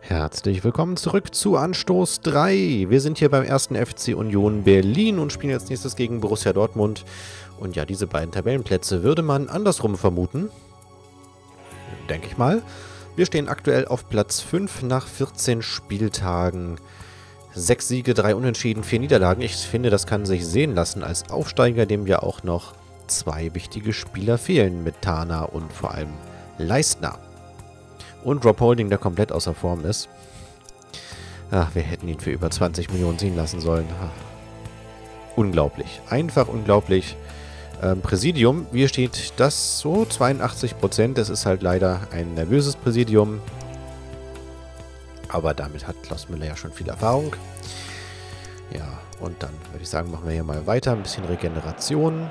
Herzlich willkommen zurück zu Anstoß 3. Wir sind hier beim ersten FC Union Berlin und spielen als nächstes gegen Borussia Dortmund. Und ja, diese beiden Tabellenplätze würde man andersrum vermuten. Denke ich mal. Wir stehen aktuell auf Platz 5 nach 14 Spieltagen. 6 Siege, 3 Unentschieden, 4 Niederlagen. Ich finde, das kann sich sehen lassen als Aufsteiger, dem ja auch noch 2 wichtige Spieler fehlen mit Tana und vor allem Leistner. Und Rob Holding, der komplett außer Form ist. Ach, wir hätten ihn für über 20 Millionen ziehen lassen sollen. Ach. Unglaublich. Einfach unglaublich. Präsidium, wie steht das so? 82%. Das ist halt leider ein nervöses Präsidium. Aber damit hat Klaus Müller ja schon viel Erfahrung. Ja, und dann würde ich sagen, machen wir hier mal weiter. Ein bisschen Regeneration.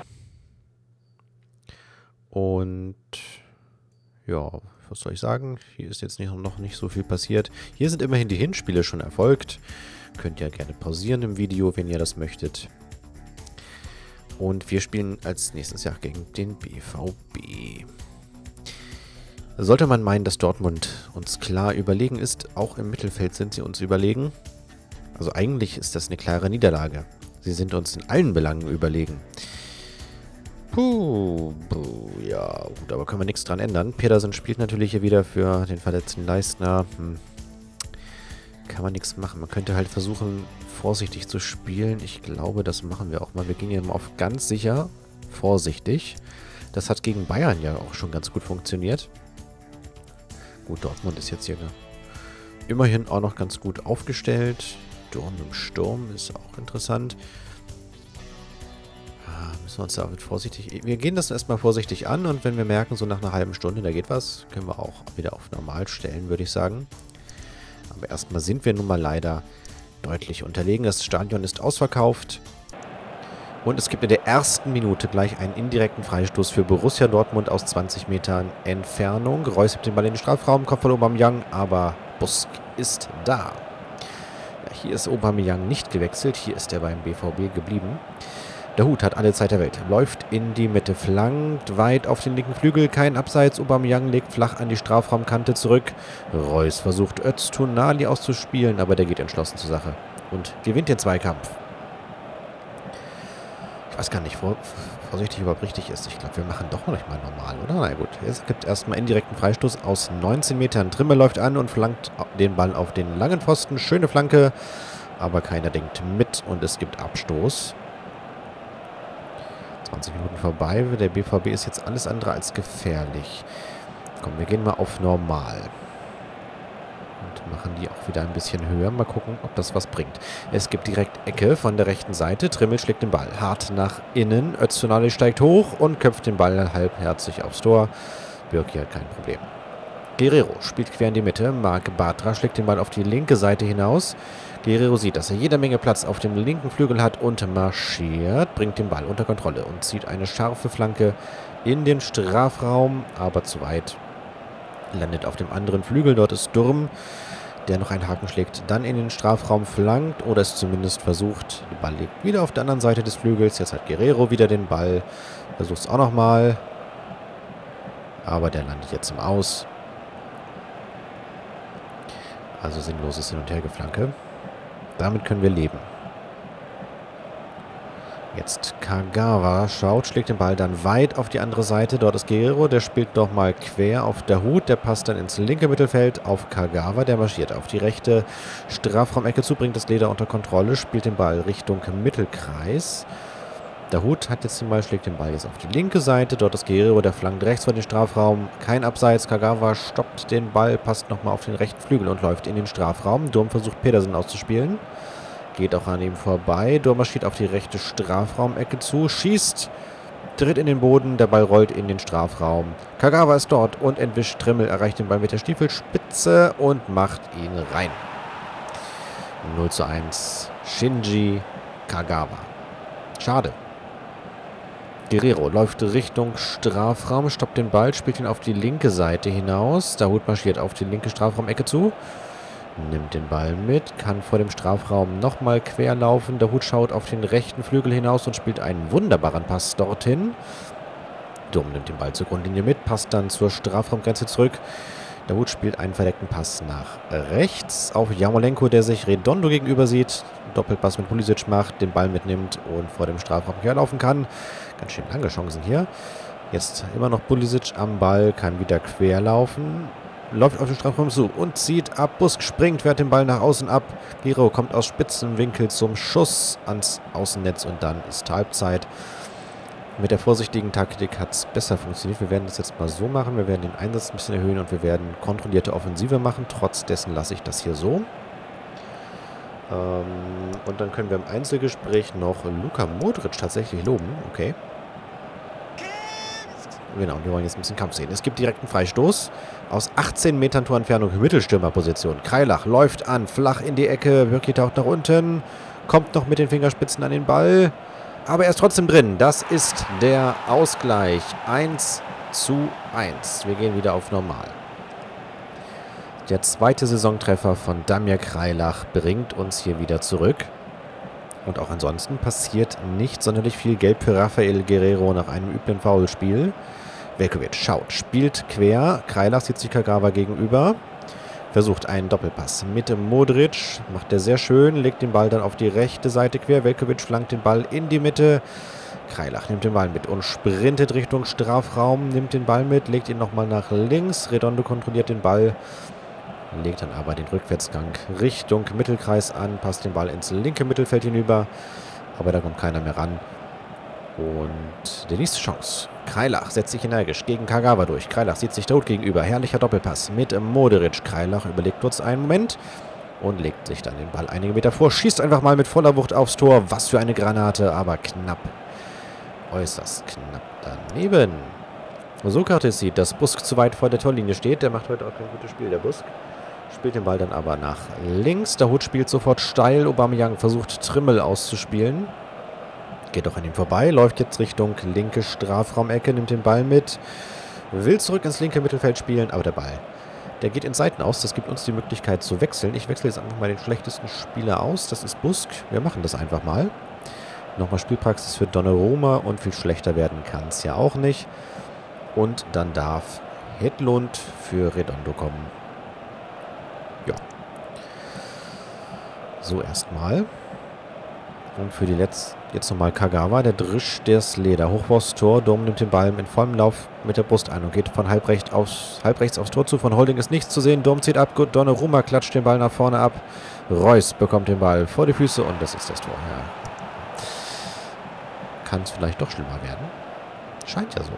Und ja, was soll ich sagen? Hier ist jetzt noch nicht so viel passiert. Hier sind immerhin die Hinspiele schon erfolgt. Könnt ihr gerne pausieren im Video, wenn ihr das möchtet. Und wir spielen als nächstes Jahr gegen den BVB. Sollte man meinen, dass Dortmund uns klar überlegen ist, auch im Mittelfeld sind sie uns überlegen. Also eigentlich ist das eine klare Niederlage. Sie sind uns in allen Belangen überlegen. Ja, gut, aber können wir nichts dran ändern. Pedersen spielt natürlich hier wieder für den verletzten Leistner. Kann man nichts machen. Man könnte halt versuchen, vorsichtig zu spielen. Ich glaube, das machen wir auch mal. Wir gehen hier mal auf ganz sicher vorsichtig. Das hat gegen Bayern ja auch schon ganz gut funktioniert. Gut, Dortmund ist jetzt hier immerhin auch noch ganz gut aufgestellt. Dorn im Sturm ist auch interessant. Müssen wir uns da mit vorsichtig... Wir gehen das erstmal vorsichtig an und wenn wir merken, so nach einer halben Stunde, da geht was, können wir auch wieder auf normal stellen, würde ich sagen. Aber erstmal sind wir nun mal leider deutlich unterlegen. Das Stadion ist ausverkauft. Und es gibt in der ersten Minute gleich einen indirekten Freistoß für Borussia Dortmund aus 20 Metern Entfernung. Reus hebt den Ball in den Strafraum, Kopf von Aubameyang, aber Busk ist da. Ja, hier ist Aubameyang nicht gewechselt, hier ist er beim BVB geblieben. Der Hut hat alle Zeit der Welt. Läuft in die Mitte, flankt weit auf den linken Flügel. Kein Abseits. Aubameyang legt flach an die Strafraumkante zurück. Reus versucht Öztunali auszuspielen, aber der geht entschlossen zur Sache. Und gewinnt den Zweikampf. Ich weiß gar nicht, vorsichtig überhaupt richtig ist. Ich glaube, wir machen doch noch mal normal, oder? Na gut, es gibt erstmal indirekten Freistoß aus 19 Metern. Trimmel läuft an und flankt den Ball auf den langen Pfosten. Schöne Flanke, aber keiner denkt mit und es gibt Abstoß. 20 Minuten vorbei. Der BVB ist jetzt alles andere als gefährlich. Komm, wir gehen mal auf normal. Und machen die auch wieder ein bisschen höher. Mal gucken, ob das was bringt. Es gibt direkt Ecke von der rechten Seite. Trimmel schlägt den Ball hart nach innen. Öztunali steigt hoch und köpft den Ball halbherzig aufs Tor. Birki hat kein Problem. Guerreiro spielt quer in die Mitte. Marc Bartra schlägt den Ball auf die linke Seite hinaus. Guerreiro sieht, dass er jede Menge Platz auf dem linken Flügel hat und marschiert, bringt den Ball unter Kontrolle und zieht eine scharfe Flanke in den Strafraum, aber zu weit. Landet auf dem anderen Flügel, dort ist Durm, der noch einen Haken schlägt, dann in den Strafraum flankt oder es zumindest versucht. Der Ball liegt wieder auf der anderen Seite des Flügels, jetzt hat Guerreiro wieder den Ball, versucht es auch nochmal, aber der landet jetzt im Aus. Also sinnloses Hin- und Hergeflanke. Damit können wir leben. Jetzt Kagawa schaut, schlägt den Ball dann weit auf die andere Seite. Dort ist Guerreiro, der spielt doch mal quer auf der Hut. Der passt dann ins linke Mittelfeld auf Kagawa. Der marschiert auf die rechte Strafraumecke zu, bringt das Leder unter Kontrolle, spielt den Ball Richtung Mittelkreis. Der Hut hat jetzt den Ball, schlägt den Ball jetzt auf die linke Seite. Dort ist Guerreiro, der flankt rechts vor den Strafraum. Kein Abseits. Kagawa stoppt den Ball, passt nochmal auf den rechten Flügel und läuft in den Strafraum. Durm versucht Pedersen auszuspielen. Geht auch an ihm vorbei. Durm marschiert auf die rechte Strafraumecke zu. Schießt. Tritt in den Boden. Der Ball rollt in den Strafraum. Kagawa ist dort und entwischt Trimmel. Erreicht den Ball mit der Stiefelspitze und macht ihn rein. 0:1. Shinji Kagawa. Schade. Guerreiro läuft Richtung Strafraum, stoppt den Ball, spielt ihn auf die linke Seite hinaus. Der Hut marschiert auf die linke Strafraumecke zu. Nimmt den Ball mit, kann vor dem Strafraum nochmal querlaufen. Der Hut schaut auf den rechten Flügel hinaus und spielt einen wunderbaren Pass dorthin. Durm nimmt den Ball zur Grundlinie mit, passt dann zur Strafraumgrenze zurück. Dahoud spielt einen verdeckten Pass nach rechts auf Jarmolenko, der sich Redondo gegenüber sieht. Doppelpass mit Pulisic macht, den Ball mitnimmt und vor dem Strafraum herlaufen kann. Ganz schön lange Chancen hier. Jetzt immer noch Pulisic am Ball, kann wieder querlaufen. Läuft auf den Strafraum zu und zieht ab. Busk springt, wehrt den Ball nach außen ab. Giro kommt aus spitzen Winkel zum Schuss ans Außennetz und dann ist Halbzeit. Mit der vorsichtigen Taktik hat es besser funktioniert. Wir werden das jetzt mal so machen. Wir werden den Einsatz ein bisschen erhöhen und wir werden kontrollierte Offensive machen. Trotz dessen lasse ich das hier so. Und dann können wir im Einzelgespräch noch Luka Modric tatsächlich loben. Okay. Genau, wir wollen jetzt ein bisschen Kampf sehen. Es gibt direkt einen Freistoß. Aus 18 Metern Torentfernung Mittelstürmerposition. Kreilach läuft an, flach in die Ecke. Birki taucht nach unten. Kommt noch mit den Fingerspitzen an den Ball. Aber er ist trotzdem drin. Das ist der Ausgleich. 1:1. Wir gehen wieder auf normal. Der zweite Saisontreffer von Damir Kreilach bringt uns hier wieder zurück. Und auch ansonsten passiert nicht sonderlich viel. Gelb für Rafael Guerreiro nach einem üblen Foulspiel. Veljković schaut, spielt quer. Kreilach sieht sich Kagawa gegenüber. Versucht einen Doppelpass mit Modric. Macht er sehr schön. Legt den Ball dann auf die rechte Seite quer. Veljković flankt den Ball in die Mitte. Kreilach nimmt den Ball mit und sprintet Richtung Strafraum. Nimmt den Ball mit, legt ihn nochmal nach links. Redondo kontrolliert den Ball. Legt dann aber den Rückwärtsgang Richtung Mittelkreis an. Passt den Ball ins linke Mittelfeld hinüber. Aber da kommt keiner mehr ran. Und die nächste Chance. Kreilach setzt sich energisch gegen Kagawa durch. Kreilach sieht sich Dahoud gegenüber. Herrlicher Doppelpass mit Modric. Kreilach überlegt kurz einen Moment und legt sich dann den Ball einige Meter vor. Schießt einfach mal mit voller Wucht aufs Tor. Was für eine Granate, aber knapp. Äußerst knapp daneben. Sokrates sieht, dass Busk zu weit vor der Torlinie steht. Der macht heute auch kein gutes Spiel, der Busk. Spielt den Ball dann aber nach links. Dahoud spielt sofort steil. Aubameyang versucht Trimmel auszuspielen. Geht doch an ihm vorbei, läuft jetzt Richtung linke Strafraumecke, nimmt den Ball mit, will zurück ins linke Mittelfeld spielen, aber der Ball, der geht in Seiten aus. Das gibt uns die Möglichkeit zu wechseln. Ich wechsle jetzt einfach mal den schlechtesten Spieler aus. Das ist Busk. Wir machen das einfach mal. Nochmal Spielpraxis für Donnarumma und viel schlechter werden kann es ja auch nicht. Und dann darf Hedlund für Redondo kommen. Ja. So erstmal. Und für die jetzt nochmal Kagawa, der drischt das Leder. Hoch vors Tor. Dom nimmt den Ball in vollem Lauf mit der Brust ein und geht von halbrechts aufs Tor zu. Von Holding ist nichts zu sehen. Dom zieht ab. Gut, Donnarumma klatscht den Ball nach vorne ab. Reus bekommt den Ball vor die Füße und das ist das Tor. Ja. Kann es vielleicht doch schlimmer werden? Scheint ja so.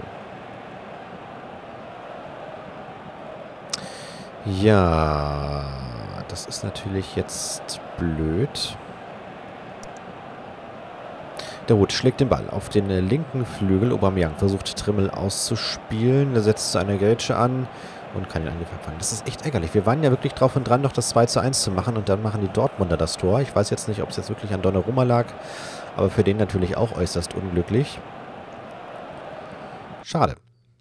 Ja, das ist natürlich jetzt blöd. Dahoud schlägt den Ball auf den linken Flügel. Aubameyang versucht Trimmel auszuspielen. Er setzt zu einer Grätsche an und kann ihn angefangen. Das ist echt ärgerlich. Wir waren ja wirklich drauf und dran, noch das 2:1 zu machen und dann machen die Dortmunder das Tor. Ich weiß jetzt nicht, ob es jetzt wirklich an Donnarumma lag, aber für den natürlich auch äußerst unglücklich. Schade.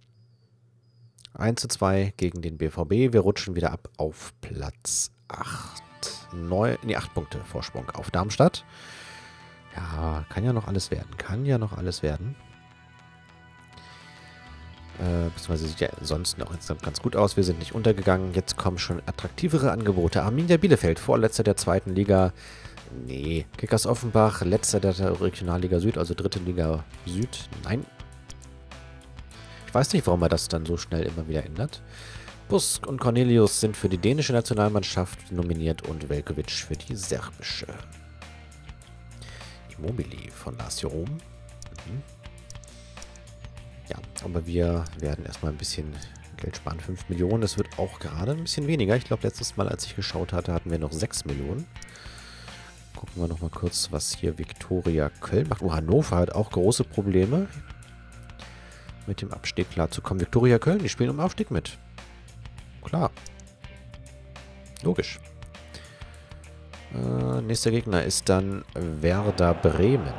1:2 gegen den BVB. Wir rutschen wieder ab auf Platz 8. 8 Punkte Vorsprung auf Darmstadt. Ja, kann ja noch alles werden. Kann ja noch alles werden. Beziehungsweise sieht ja sonst noch insgesamt ganz gut aus. Wir sind nicht untergegangen. Jetzt kommen schon attraktivere Angebote. Arminia Bielefeld, Vorletzter der 2. Liga. Nee. Kickers Offenbach, Letzter der Regionalliga Süd, also 3. Liga Süd. Nein. Ich weiß nicht, warum er das dann so schnell immer wieder ändert. Busk und Cornelius sind für die dänische Nationalmannschaft nominiert und Veljković für die serbische. Immobile von Lazio Rom. Ja, aber wir werden erstmal ein bisschen Geld sparen. 5 Millionen, das wird auch gerade ein bisschen weniger. Ich glaube, letztes Mal, als ich geschaut hatte, hatten wir noch 6 Millionen. Gucken wir nochmal kurz, was hier Viktoria Köln macht. Oh, Hannover hat auch große Probleme, mit dem Abstieg klarzukommen. Viktoria Köln, die spielen um Aufstieg mit. Klar. Logisch. Nächster Gegner ist dann Werder Bremen.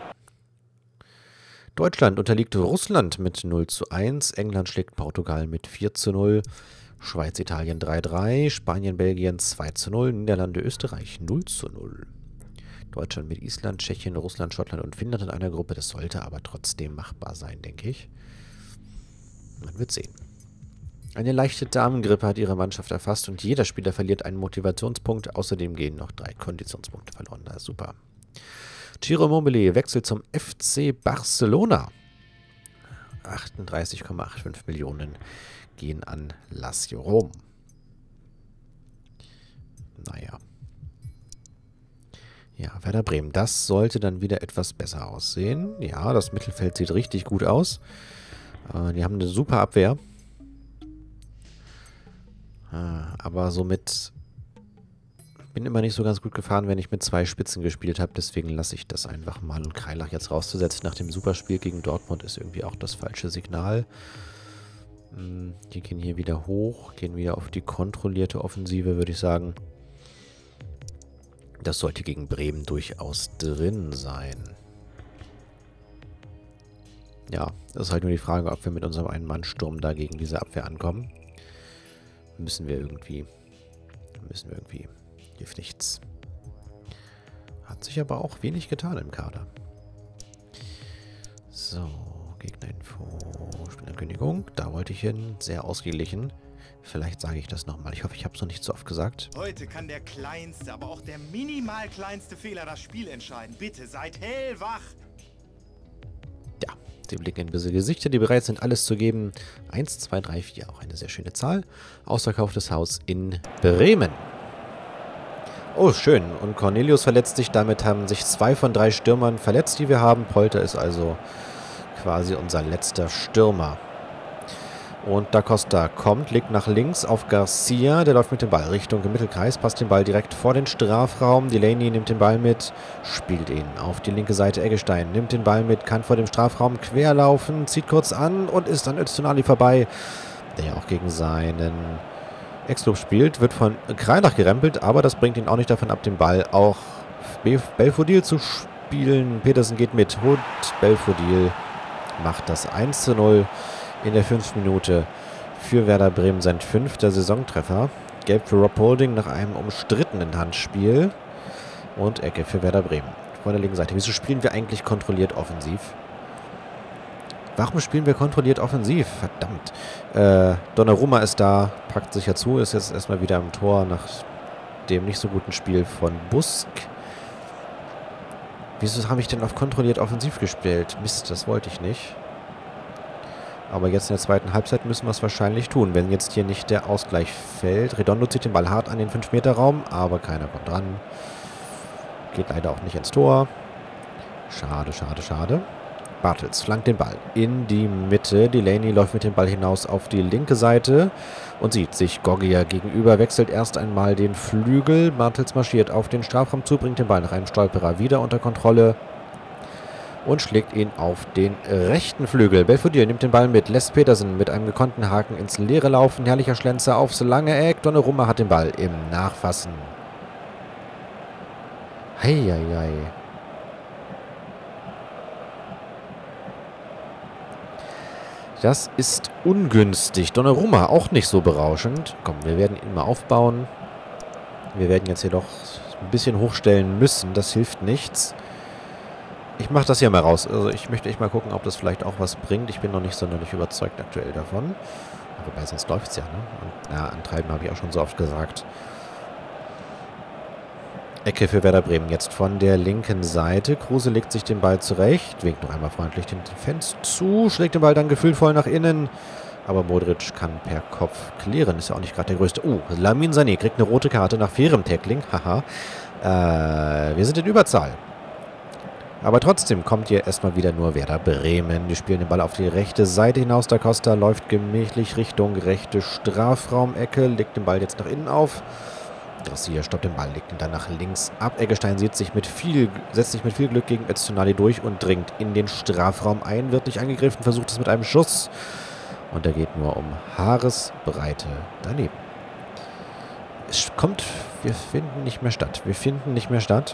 Deutschland unterliegt Russland mit 0:1. England schlägt Portugal mit 4:0. Schweiz, Italien 3:3. Spanien, Belgien 2:0. Niederlande, Österreich 0:0. Deutschland mit Island, Tschechien, Russland, Schottland und Finnland in einer Gruppe. Das sollte aber trotzdem machbar sein, denke ich. Man wird sehen. Eine leichte Damengrippe hat ihre Mannschaft erfasst und jeder Spieler verliert einen Motivationspunkt. Außerdem gehen noch 3 Konditionspunkte verloren. Na super. Ciro Immobile wechselt zum FC Barcelona. 38,85 Millionen gehen an Lazio Rom. Naja. Ja, Werder Bremen. Das sollte dann wieder etwas besser aussehen. Ja, das Mittelfeld sieht richtig gut aus. Die haben eine super Abwehr. Aber somit bin immer nicht so ganz gut gefahren, wenn ich mit 2 Spitzen gespielt habe. Deswegen lasse ich das einfach mal. Und Kreilach jetzt rauszusetzen nach dem Superspiel gegen Dortmund ist irgendwie auch das falsche Signal. Die gehen hier wieder hoch, gehen wieder auf die kontrollierte Offensive, würde ich sagen. Das sollte gegen Bremen durchaus drin sein. Ja, das ist halt nur die Frage, ob wir mit unserem Ein-Mann-Sturm da gegen diese Abwehr ankommen. Müssen wir irgendwie. Hilft nichts. Hat sich aber auch wenig getan im Kader. So, Gegnerinfo, Spielankündigung. Da wollte ich hin. Sehr ausgeglichen. Vielleicht sage ich das nochmal. Ich hoffe, ich habe es noch nicht so oft gesagt. Heute kann der kleinste, aber auch der minimal kleinste Fehler das Spiel entscheiden. Bitte seid hellwach. Ja, sie blicken in böse Gesichter, die bereit sind, alles zu geben. 1, 2, 3, 4. Auch eine sehr schöne Zahl. Ausverkauftes Haus in Bremen. Oh, schön. Und Cornelius verletzt sich. Damit haben sich 2 von 3 Stürmern verletzt, die wir haben. Polter ist also quasi unser letzter Stürmer. Und Da Costa kommt, legt nach links auf Garcia. Der läuft mit dem Ball Richtung Mittelkreis, passt den Ball direkt vor den Strafraum. Delaney nimmt den Ball mit, spielt ihn auf die linke Seite. Eggestein nimmt den Ball mit, kann vor dem Strafraum querlaufen, zieht kurz an und ist an Öztunali vorbei, der ja auch gegen seinen Ex-Club spielt. Wird von Kreilach gerempelt, aber das bringt ihn auch nicht davon ab, den Ball auch Belfodil zu spielen. Petersen geht mit, Hood, Belfodil macht das 1:0 in der 5. Minute für Werder Bremen, sein 5. Saisontreffer. Gelb für Rob Holding nach einem umstrittenen Handspiel. Und Ecke für Werder Bremen. Von der linken Seite. Wieso spielen wir eigentlich kontrolliert offensiv? Warum spielen wir kontrolliert offensiv? Verdammt. Donnarumma ist da, packt sich ja zu, ist jetzt erstmal wieder im Tor nach dem nicht so guten Spiel von Busk. Wieso habe ich denn auf kontrolliert offensiv gespielt? Mist, das wollte ich nicht. Aber jetzt in der zweiten Halbzeit müssen wir es wahrscheinlich tun, wenn jetzt hier nicht der Ausgleich fällt. Redondo zieht den Ball hart an den 5-Meter-Raum, aber keiner kommt dran. Geht leider auch nicht ins Tor. Schade, schade, schade. Bartels flankt den Ball in die Mitte. Delaney läuft mit dem Ball hinaus auf die linke Seite und sieht sich Goggia gegenüber. Wechselt erst einmal den Flügel. Bartels marschiert auf den Strafraum zu, bringt den Ball nach einem Stolperer wieder unter Kontrolle. Und schlägt ihn auf den rechten Flügel. Belfodil nimmt den Ball mit, lässt Petersen mit einem gekonnten Haken ins Leere laufen. Herrlicher Schlenzer aufs lange Eck. Donnarumma hat den Ball im Nachfassen. Heieiei. Das ist ungünstig. Donnarumma auch nicht so berauschend. Komm, wir werden ihn mal aufbauen. Wir werden jetzt jedoch ein bisschen hochstellen müssen. Das hilft nichts. Ich mache das hier mal raus. Also ich möchte echt mal gucken, ob das vielleicht auch was bringt. Ich bin noch nicht sonderlich überzeugt aktuell davon. Wobei, sonst läuft es ja, ne? Und, ja, antreiben habe ich auch schon so oft gesagt. Ecke für Werder Bremen. Jetzt von der linken Seite. Kruse legt sich den Ball zurecht. Winkt noch einmal freundlich den Fans zu. Schlägt den Ball dann gefühlvoll nach innen. Aber Modric kann per Kopf klären. Ist ja auch nicht gerade der größte. Lamine Sané kriegt eine rote Karte nach fairem Tackling. Haha. Wir sind in Überzahl. Aber trotzdem kommt hier erstmal wieder nur Werder Bremen. Die spielen den Ball auf die rechte Seite hinaus. Da Costa läuft gemächlich Richtung rechte Strafraumecke. Legt den Ball jetzt nach innen auf. Garcia stoppt den Ball, legt ihn dann nach links ab. Eggestein setzt sich mit viel Glück gegen Öztunali durch und dringt in den Strafraum ein. Wird nicht angegriffen, versucht es mit einem Schuss. Und der geht nur um Haaresbreite daneben. Wir finden nicht mehr statt.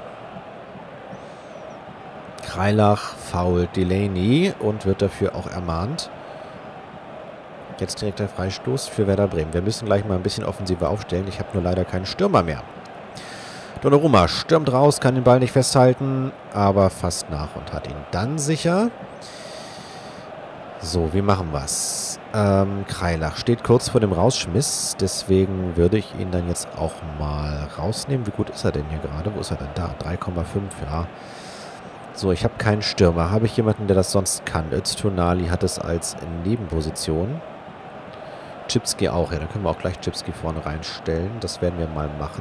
Kreilach fault Delaney und wird dafür auch ermahnt. Jetzt direkt der Freistoß für Werder Bremen. Wir müssen gleich mal ein bisschen offensiver aufstellen. Ich habe nur leider keinen Stürmer mehr. Donnarumma stürmt raus, kann den Ball nicht festhalten, aber fast nach und hat ihn dann sicher. So, wie machen wir's? Kreilach steht kurz vor dem Rausschmiss, deswegen würde ich ihn dann jetzt auch mal rausnehmen. Wie gut ist er denn hier gerade? Wo ist er denn da? 3,5, ja. So, ich habe keinen Stürmer. Habe ich jemanden, der das sonst kann? Öztunali hat es als Nebenposition. Chipski auch, ja. Dann können wir auch gleich Chipski vorne reinstellen. Das werden wir mal machen.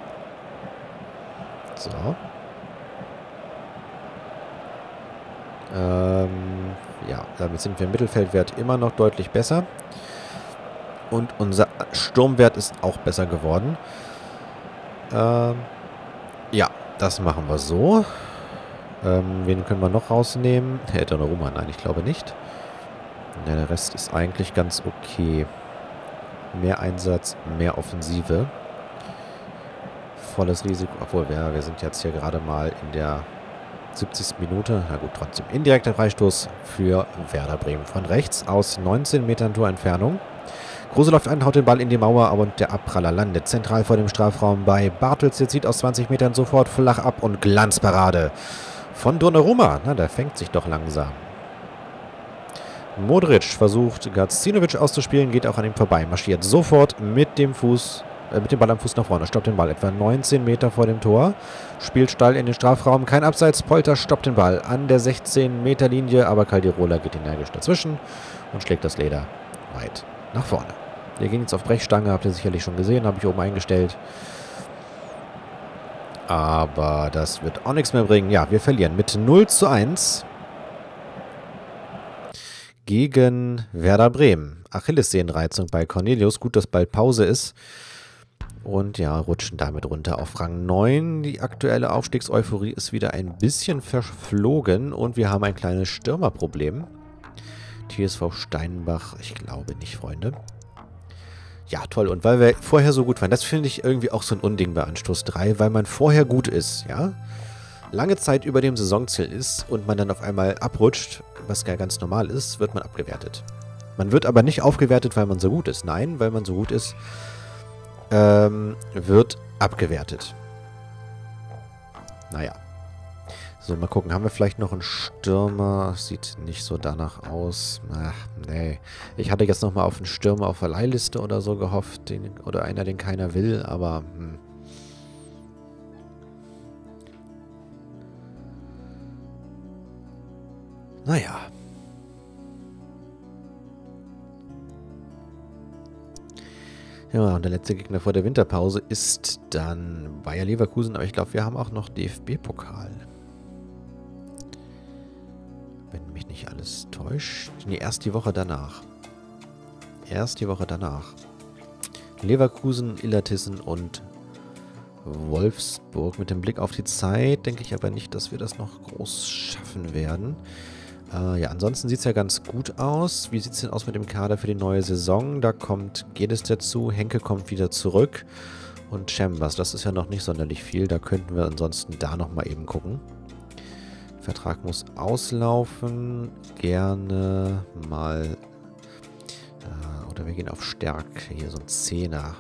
So. Ja, damit sind wir im Mittelfeldwert immer noch deutlich besser. Und unser Sturmwert ist auch besser geworden. Ja, das machen wir so. Wen können wir noch rausnehmen? Donnarumma, nein, ich glaube nicht. Ja, der Rest ist eigentlich ganz okay. Mehr Einsatz, mehr Offensive. Volles Risiko. Obwohl, wir sind jetzt hier gerade mal in der 70. Minute. Na gut, trotzdem. Indirekter Freistoß für Werder Bremen. Von rechts aus 19 Metern Torentfernung. Kruse läuft an, haut den Ball in die Mauer und der Abpraller landet zentral vor dem Strafraum bei Bartels. Der zieht aus 20 Metern sofort flach ab und Glanzparade von Donnarumma. Na, der fängt sich doch langsam. Modric versucht Gacinovic auszuspielen, geht auch an ihm vorbei. Marschiert sofort mit dem Ball am Fuß nach vorne. Stoppt den Ball etwa 19 Meter vor dem Tor. Spielt steil in den Strafraum. Kein Abseits. Polter stoppt den Ball an der 16-Meter-Linie. Aber Caldirola geht energisch dazwischen und schlägt das Leder weit nach vorne. Wir gehen jetzt auf Brechstange. Habt ihr sicherlich schon gesehen. Habe ich oben eingestellt. Aber das wird auch nichts mehr bringen. Ja, wir verlieren mit 0:1 gegen Werder Bremen. Achillessehnenreizung bei Cornelius. Gut, dass bald Pause ist. Und ja, rutschen damit runter auf Rang 9. Die aktuelle Aufstiegseuphorie ist wieder ein bisschen verflogen. Und wir haben ein kleines Stürmerproblem. TSV Steinbach, ich glaube nicht, Freunde. Ja, toll. Und weil wir vorher so gut waren, das finde ich irgendwie auch so ein Unding bei Anstoß 3, weil man vorher gut ist, ja. Lange Zeit über dem Saisonziel ist und man dann auf einmal abrutscht, was ja ganz normal ist, wird man abgewertet. Man wird aber nicht aufgewertet, weil man so gut ist. Nein, weil man so gut ist, wird abgewertet. Naja. So, mal gucken. Haben wir vielleicht noch einen Stürmer? Sieht nicht so danach aus. Ach, nee. Ich hatte jetzt nochmal auf einen Stürmer auf der Leihliste oder so gehofft. Oder einer, den keiner will, aber... Naja. Ja, und der letzte Gegner vor der Winterpause ist dann Bayer Leverkusen. Aber ich glaube, wir haben auch noch DFB-Pokal. Wenn mich nicht alles täuscht. Nee, erst die Woche danach. Leverkusen, Illertissen und Wolfsburg. Mit dem Blick auf die Zeit denke ich aber nicht, dass wir das noch groß schaffen werden. Ja, ansonsten sieht es ja ganz gut aus. Wie sieht es denn aus mit dem Kader für die neue Saison? Da kommt Geddes dazu, Henke kommt wieder zurück und Chambers. Das ist ja noch nicht sonderlich viel. Da könnten wir ansonsten da nochmal eben gucken. Der Vertrag muss auslaufen. Gerne mal... oder wir gehen auf Stärke. Hier so ein 10er.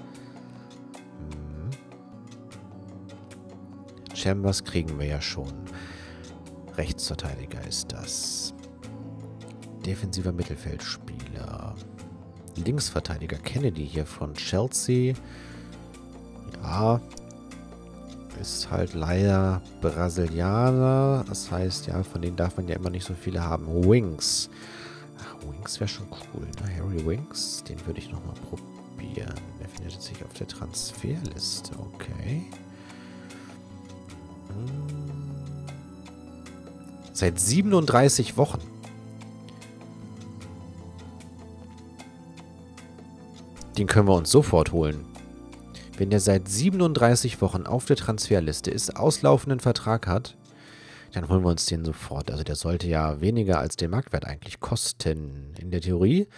Chambers kriegen wir ja schon. Rechtsverteidiger ist das. Defensiver Mittelfeldspieler. Linksverteidiger Kennedy hier von Chelsea. Ja. Ist halt leider Brasilianer. Das heißt, ja, von denen darf man ja immer nicht so viele haben. Winks. Ach, Winks wäre schon cool, ne? Harry Winks. Den würde ich nochmal probieren. Der findet sich auf der Transferliste. Okay. Seit 37 Wochen. Den können wir uns sofort holen. Wenn der seit 37 Wochen auf der Transferliste ist, auslaufenden Vertrag hat, dann holen wir uns den sofort. Also der sollte ja weniger als den Marktwert eigentlich kosten in der Theorie.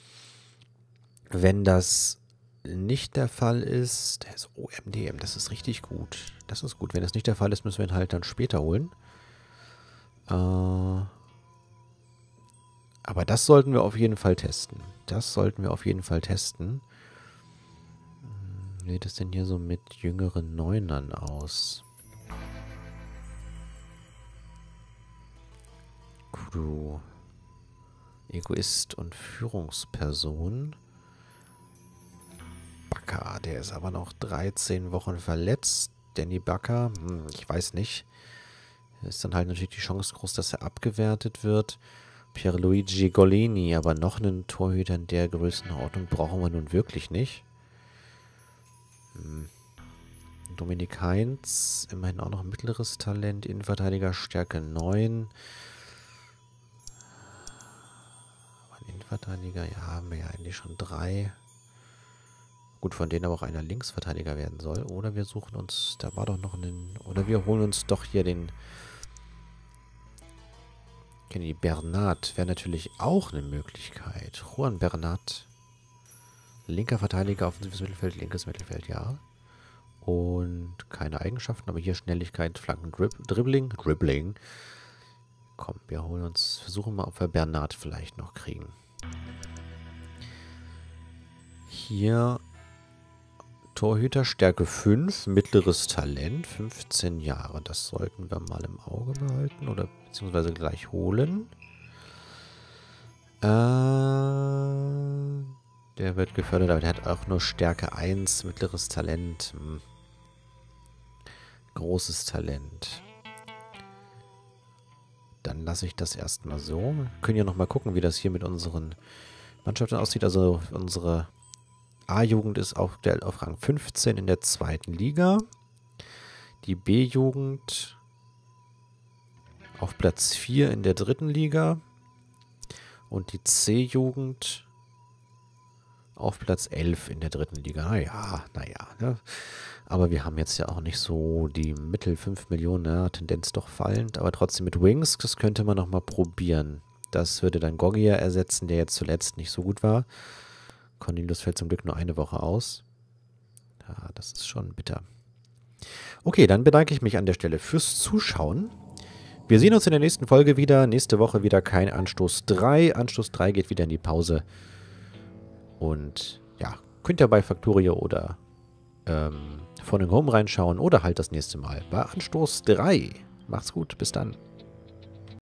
Wenn das nicht der Fall ist, der ist OMDM, das ist richtig gut. Das ist gut. Wenn das nicht der Fall ist, müssen wir ihn halt dann später holen. Aber das sollten wir auf jeden Fall testen. Wie sieht es denn hier so mit jüngeren Neunern aus? Kudu. Egoist und Führungsperson. Bakker, der ist aber noch 13 Wochen verletzt. Danny Bakker, ich weiß nicht. Ist dann halt natürlich die Chance groß, dass er abgewertet wird. Pierluigi Golini, aber noch einen Torhüter in der Größenordnung brauchen wir nun wirklich nicht. Dominik Heinz, immerhin auch noch mittleres Talent. Innenverteidiger Stärke 9. Aber ein Innenverteidiger, ja, haben wir ja eigentlich schon 3. Gut, von denen aber auch einer Linksverteidiger werden soll. Oder wir suchen uns, da war doch noch ein, oder wir holen uns doch hier den Kenny Bernat. Wäre natürlich auch eine Möglichkeit. Juan Bernat. Linker Verteidiger, offensives Mittelfeld, linkes Mittelfeld, ja. Und keine Eigenschaften, aber hier Schnelligkeit, Flanken, Dribbling. Komm, wir holen uns, versuchen mal, ob wir Bernat vielleicht noch kriegen. Hier Torhüter, Stärke 5, mittleres Talent, 15 Jahre. Das sollten wir mal im Auge behalten oder beziehungsweise gleich holen. Der wird gefördert, aber der hat auch nur Stärke 1, mittleres Talent. Großes Talent. Dann lasse ich das erstmal so. Wir können ja nochmal gucken, wie das hier mit unseren Mannschaften aussieht. Also unsere A-Jugend ist auf Rang 15 in der 2. Liga. Die B-Jugend auf Platz 4 in der 3. Liga. Und die C-Jugend auf Platz 11 in der 3. Liga. Naja. Ne? Aber wir haben jetzt ja auch nicht so die Mittel 5 Millionen, ja, Tendenz doch fallend. Aber trotzdem mit Wings, das könnte man nochmal probieren. Das würde dann Gogia ersetzen, der jetzt zuletzt nicht so gut war. Cornelius fällt zum Glück nur eine Woche aus. Ja, das ist schon bitter. Okay, dann bedanke ich mich an der Stelle fürs Zuschauen. Wir sehen uns in der nächsten Folge wieder. Nächste Woche wieder kein Anstoß 3. Anstoß 3 geht wieder in die Pause. Und ja, könnt ihr bei Factorio oder von Home reinschauen oder halt das nächste Mal bei Anstoß 3. Macht's gut, bis dann.